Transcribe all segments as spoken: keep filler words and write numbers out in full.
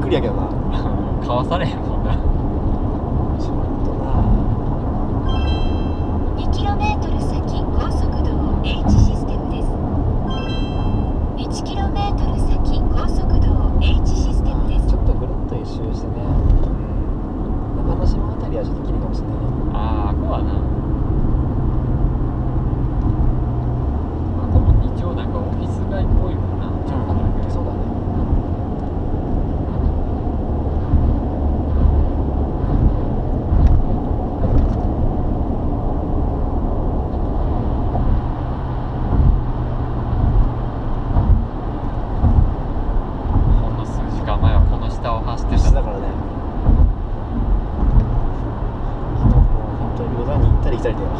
りやけどなかわされへんもんな。 ちょっとなにキロメートル 先高速道 H システムです。いちキロメートル 先高速道 H システムです。 ちょっとぐるっと一周してね、うん、中之島あたりはちょっときりかもしれないね。 ああ、あこはな。あこも一応なんかオフィス街っぽいもんな。ちょっとだけ。 そうだね。 ほんの数時間前はこの下を走ってた。 だからね、もう本当にロダンに行ったり来たりだよ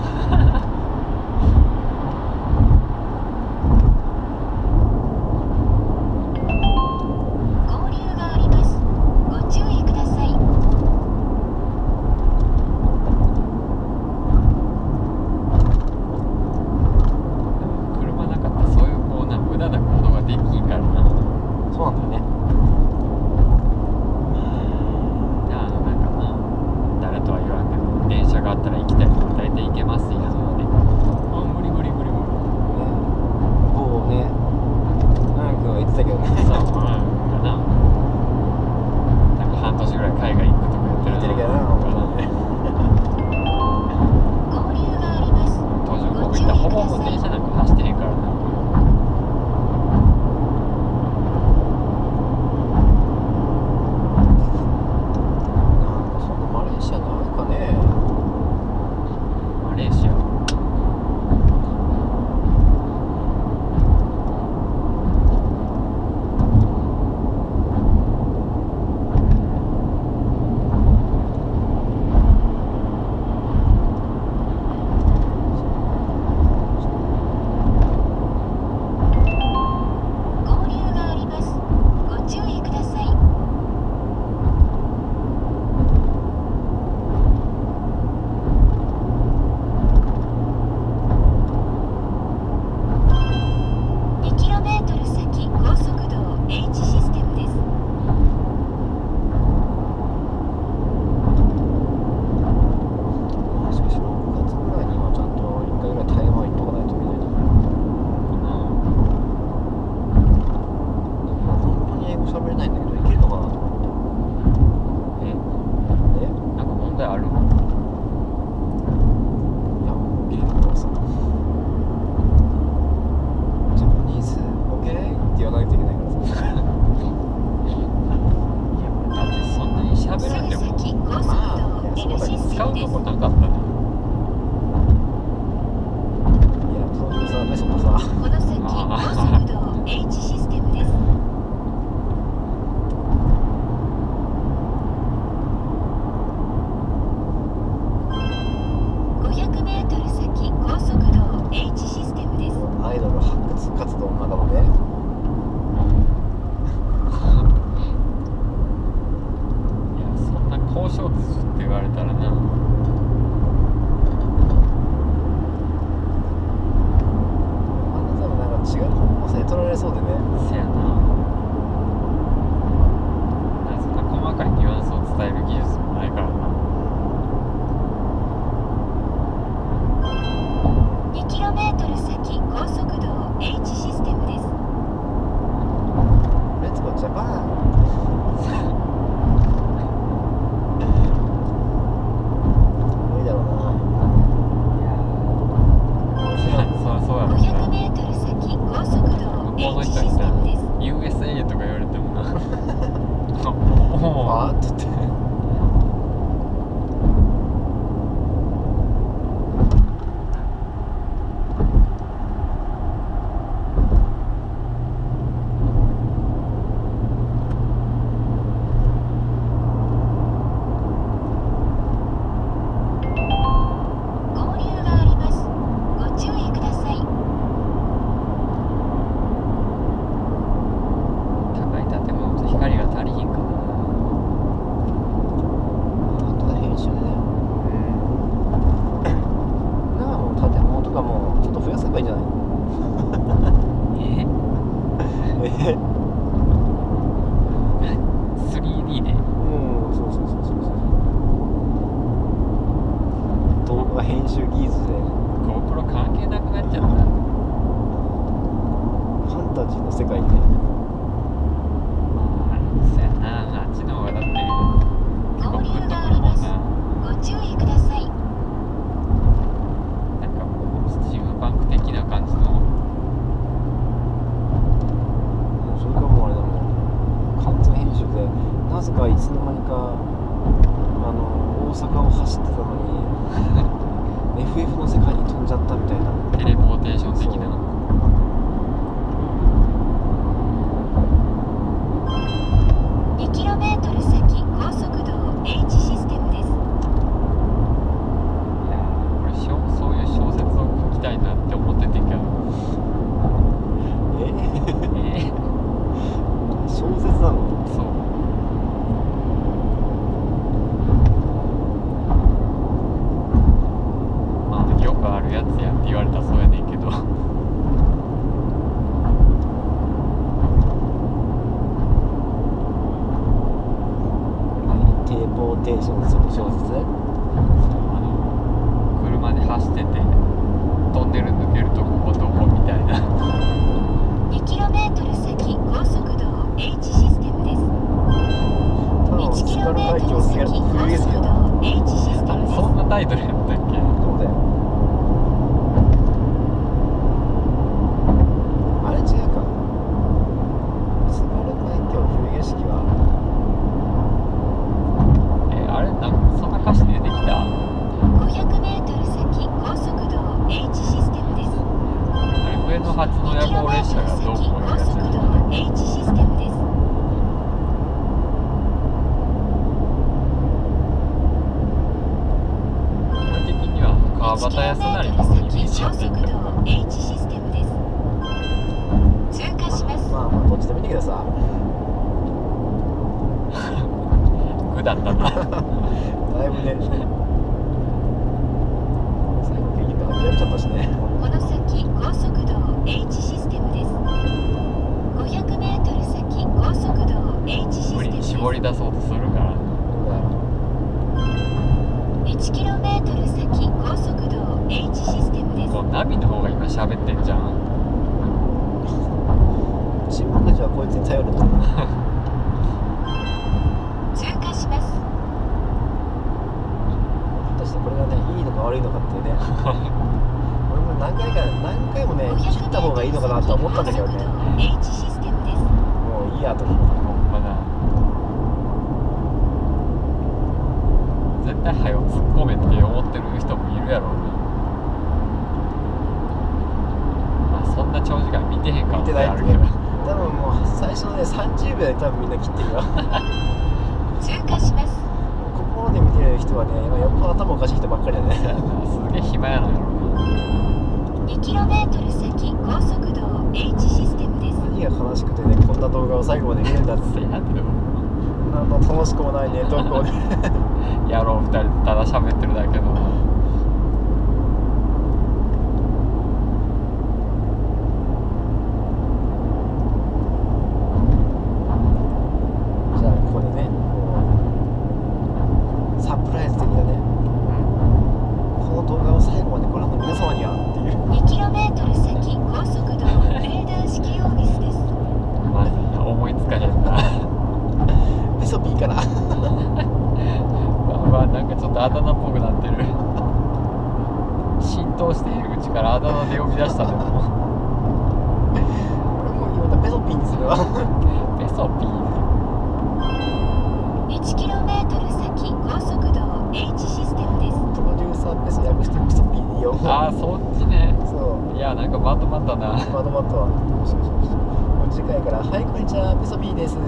合流があります。ご注意ください。 車なかったらそういうこうな無駄な行動ができんからな。 そうなんだよね。 あのなんかな、誰とは言わんけど電車があったら行きたいとこ大体行けますやんって。あ、無理無理無理無理。 こうね、なんか言ってたけどね。 そう、うんかな。なんか半年ぐらい海外行くとか言ってる言ってるけどな、 かな。 合流があります。 途上国行ったらほぼもう電車なんか走ってへんからな。 なんかそんなマレーシアないかね。 マレーシア。 合流があります。ご注意ください。にキロメートル 先高速道 H システムです。 しかしろくがつぐらいにはちゃんといっかいぐらい台湾行っとかないと見ないな。でも本当に英語喋れないんだけどいけるのかなと思って。 え、 えなんか問題あるの？ いや、ゲームはさ、ジャパニーズ OK? って言わないといけないからさ。 いや、だってそんなに喋すぐらんでも先高速道 N システ使うムです。 とこなかったね。 いや、プロデューサーね、そんなさ。 この先高速道 H システムです。ごひゃくメートル 先高速道 H システムです。 アイドル発掘活動の仲間で。 いや、そんな交渉術って言われたらな。 あんな多分なんか違う方向性取られそうでね。 せやな。なんかそんな細かいニュアンスを伝える技術もないからな。 にキロメートル 先高速道 H システムです。 レッツゴージャパン。無理だろうな。 そうそうやろごひゃくメートル 先高速道 H システムです。 ユーエスエー とか言われてもな。おお。 あーって言って。 合流があります。ご注意ください。 高い建物と光が足りひんかな。 本当だ、編集でね。なあ、もう建物とかもちょっと増やせばいいんじゃない？ ええスリーディーンタジーの世界で。 まあそうやな、あっちの方がだって結構グッとくるもんな。 ご注意ください。 なんかもうスチームパンク的な感じの。 それかもうあれだもん、完全編集でなぜかいつの間にかあの大阪を走ってたのにエフエフ の世界に飛んじゃったみたいな。 テレポーテーション的な。 にキロメートル先高速道 H システムです。 いやー俺しょそういう小説を書きたいなって思っててんけど。 ええー、 小説なの？ そう。まあよくあるやつやって言われたらそうやねんけど。 テレポーテーションする小説？ あの車で走っててトンネル抜けるとここどこみたいな。 にキロメートル先高速道 H システムです。 ただのいちキ津軽ロメート海峡を過ぎるル先高冬ですよ。 速道 H システムです。 そんなタイトルやったっけ？ そうだよ。あれ違うか。津軽海峡冬景色はえあれなんかそんな歌詞出てきた？ ごひゃくメートル先高速道 H システムです。 あれ上野発の夜行列車がどうこういうやつや高速道 H システムです。 俺的には川端康成のイメージや高速ってんけど。 道 H システムです。通過します。 まあまあどっちでもいいんだけどさ。 具だったな。 だいぶね。最後結局諦めちゃったしね。 この先高速道 H システムです。ごひゃくメートル先高速道 H シス無理にテムです。 絞り出そうとするから。 そうだよ。 いちキロメートル先高速道 H システムです。 こうナビの方が今喋ってんじゃん。 新聞たちはこいつに頼ると。 通過します。 果たしてこれがねいいのか悪いのかっていうね。俺も何回か何回もね切った方がいいのかなとは思ったんだけどね。 H システムです。 もういいやと。 ほんまな。絶対早よ突っ込めって思ってる人もいるやろうな。まあそんな長時間見てへんかもしれあるけど。 多分もう最初のねさんじゅうびょうで多分みんな切ってるわ。 通過します。 ここまで見てる人はね今よっぽど頭おかしい人ばっかりだね。 すげえ暇やのやろな。 にキロメートル先高速道 H システムです。 何が悲しくてねこんな動画を最後まで見るんだっつって。 せやってでもなんか楽しくもないね投稿で。 野郎二人でただ喋ってるだけの。 じゃあここでねこうサプライズ的なねこの動画を最後までご覧の皆様にはっていう。 にキロメートル先高速道レーダー式用ミスです。 マジで思いつかへんな。 ペソピーかな。 まあなんかちょっとあだ名っぽくなってる。浸透しているうちからあだ名で呼び出したでも。 俺も今ペソピーにするわ。 ペソピー。 いちキロメートル先高速道 H システムです。 プロデューサーペソ略してペソピーでいいよ。 ああそっちね。 そういやなんかまとまったな。 まとまったわ。よしよしよし。もう次回から「はいこんにちはペソピーです」って。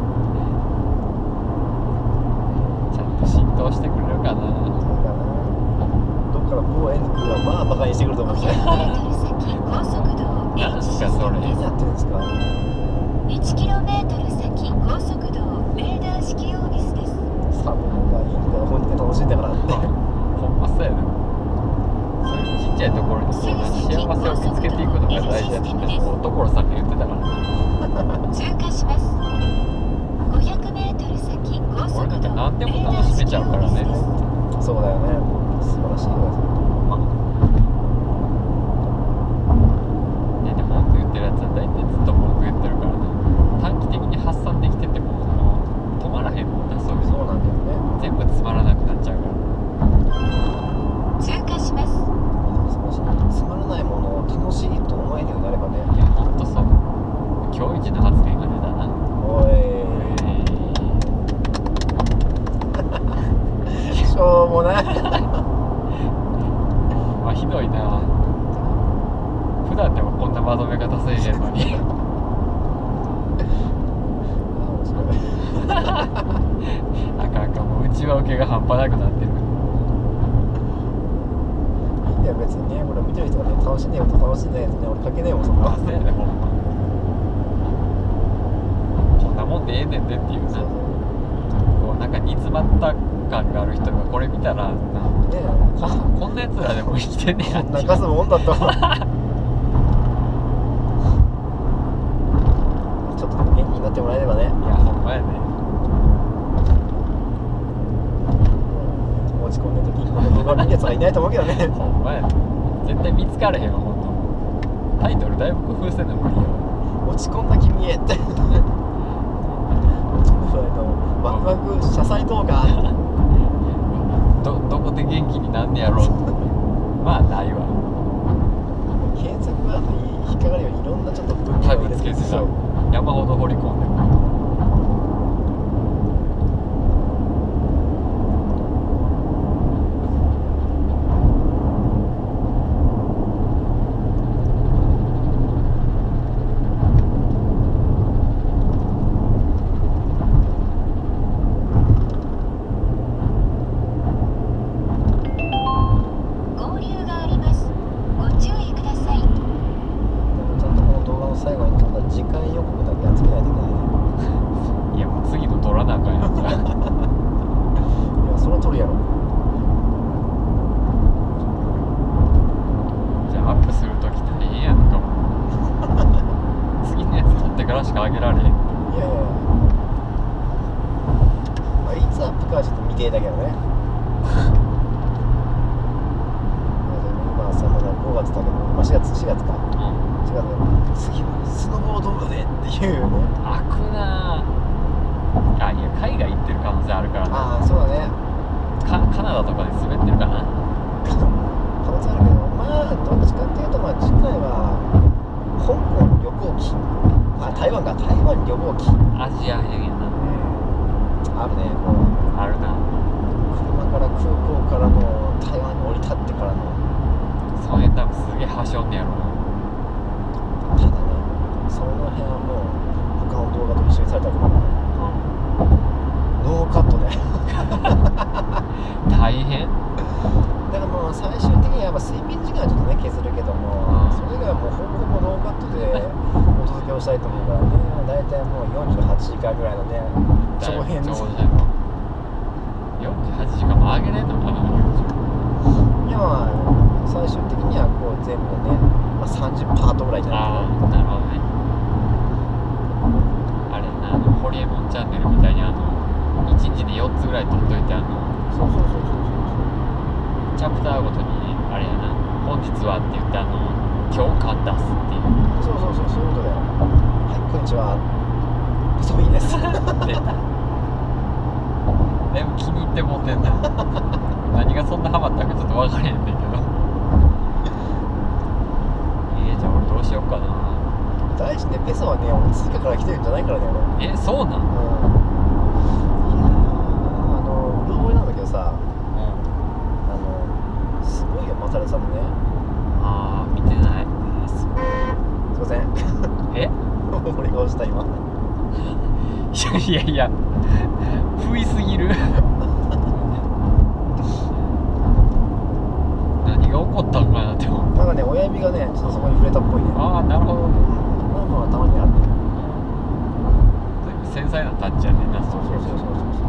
ちゃんと浸透してくれるかな。 そうかな。どっから某 N 君はまあバカにしてくると思うんですね。 ごひゃくメートル先高速道 H システムです。 何やってるんですか。 いちキロメートル先高速道レーダー式用ミスです。 サブがいいから本人が楽しいんだからって。 ほんまそうやで、そういうちっちゃいところにそう幸せを見つけていくのが大事やってこう所さんが言ってたから通過します。ごひゃくメートル先高速俺なんか道何でも楽しめちゃうからね。 そうだよね。素晴らしいわ。 まあねでも文句言ってるやつは今日一の発言が出たな。 おい、しょうもないあ、ひどいな。普段でもこんなまとめ方せえへんのにあかんあかん、もう内輪受けが半端なくなってる。 いや別にね、これ見てる人がね、楽しんでよと楽しんでないとね、俺かけねえもん、そんな。 あ、そうやね、ほんま。こんなもんでええねんでっていうな。こうなんか煮詰まった感がある人がこれ見たらな、ね、こんこんなやつらでも生きてんねやって泣かすもんだったわちょっとでも元気になってもらえればね。 いや、ほんまやね。 落ち込んでる時この動画見るやつはいないと思うけどねほんまやね。絶対見つかれへんわ、ほんと。タイトルだいぶ工夫せんの無理よ。 落ち込んだ君へって落ち込んだのワクワク車載動画ど, どこで元気になんねやろうまあないわ。 検索ワードに引っかかるようにいろんなちょっと文タを入れグつけてさそう山ほど掘り込んでも合流があります。ご注意ください。 でもちゃんとこの動画の最後にまた次回予告だけ集めないといけないねいや、もう次の撮らなあかんやんじゃいやそれは撮るやろ。 じゃあアップするとき大変やんかも次のやつ撮ってからしかあげられへん。 いやいやいや、まあ、いつアップかはちょっと未定だけどね今さまだごがつだけど、まあ、しがつしがつかうんしがつ次はスノボー動画でっていうね。 開くなあ。あ、いや、海外行ってる可能性あるからな。 ああそうだね、 かカナダとかで滑ってるかな。 可能性あるけど、まあどっちかっていうと、まあ次回は香港旅行記、あ台湾か、台湾旅行記、 アジア編やな。 あるね。こうあるな。 車から空港からの台湾に降り立ってからの、 その辺多分すげえはしょんねやろな。 ただね、その辺はもう他の動画と一緒にされたからノーカットで大変。 だからもう最終的にはやっぱ睡眠時間はちょっとね削るけども、それ以外はもうほぼほぼノーカットでお届けをしたいと思うからね。だいたいもうよんじゅうはちじかんぐらいのね長編長編のよんじゅうはちじかんも上げれんのかな。 いやまあ最終的にはこう全部でね、まあ、さんじゅうパートぐらいになあるあ、なるほどね。あれな、あのホリエモンチャンネルみたいにあのいちにちでよっつぐらい撮っといて、あのそうそうそうそうチャプターごとにあれやな、本日はって言ってあの今日感出すっていう。 そうそうそうそういうことだよ。はい、こんにちは、細いですででも気に入ってもうてんな何がそんなハマったかちょっと分からへんねんけどえー、じゃあ俺どうしようかな。 大事ね、ペソはね、俺追加から来てるんじゃないからね、俺。 え、そうなん？ うん、いやーあのうろ覚えなんだけどさ、 うん。 あのすごいよ、マサルさんのね。 あー、見てない。 すごい。すいませんえ俺が押した今いやいやいや不意すぎる何が起こったんかなって思う。 なんかね、親指がね、ちょっとそこに触れたっぽいね。 ああ、なるほど。 まあまあ、たまにあるね。 繊細なタッチやねんな。 そうそうそうそうそうそう。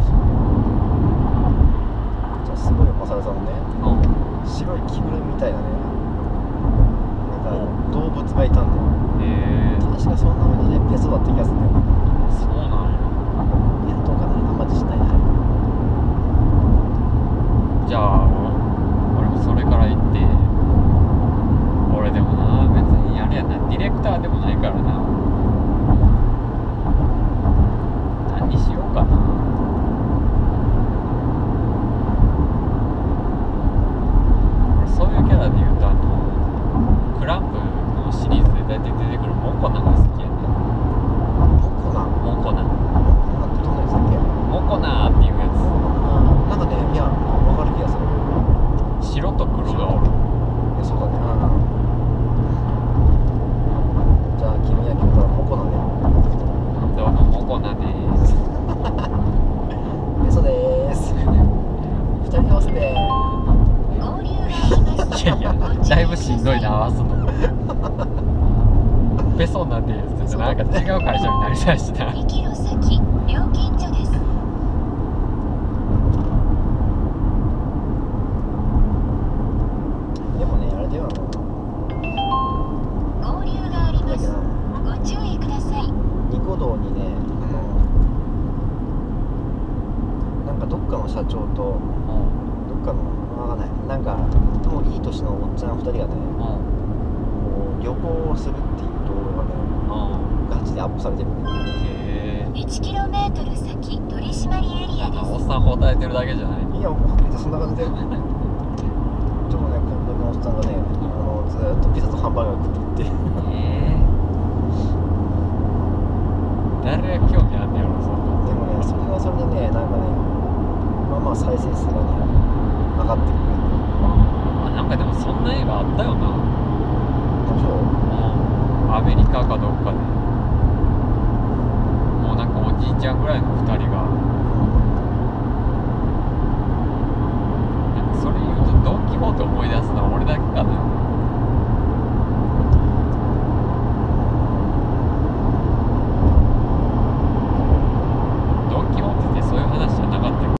じゃあ、すごいよ、マサルさんのね、 うん。 白い着ぐるみみたいなね、なんか動物がいたんだよ。 へえー、 確かそんなのね、ペソだった気がするんだよ。 そうなんや。 いや、どうかな、あんま自信ないな。 じゃあ俺もそれから行って、俺でもな別にあれやな、ディレクターでもないからな、何にしようかな。俺そういうキャラで言うとあのクランプのシリーズで大体出てくるモンコなんか好きやね。 んどいな合わすのペソンなんて言ってたらなんか違う会社になりたいしな。 にキロ先料金所です。 でもねあれだよな、 合流があります。ご注意ください。 ニコ動にね、なんかどっかの社長とどっかのわかんないなんかもういい年のおっちゃんふたりがね、こう旅行をするっていう動画がねガチでアップされてるね。 へえ。 いちキロメートル先取締エリアです。 おっさん答えてるだけじゃない。 いやもうはっきり言ってそんな感じでちょっとね今度のおっさんがねあのずーっとピザとハンバーガー食ってってえー、誰が興味あんねやろそんな。 でもねそれはそれでねなんかねまあまあ再生数がね上がってくるんで。 あ、なんかでもそんな映画あったよな。 そうアメリカかどっかでもうなんかおじいちゃんぐらいのふたりがなんかそれ言うとドン・キホーテ思い出すのは俺だけかな。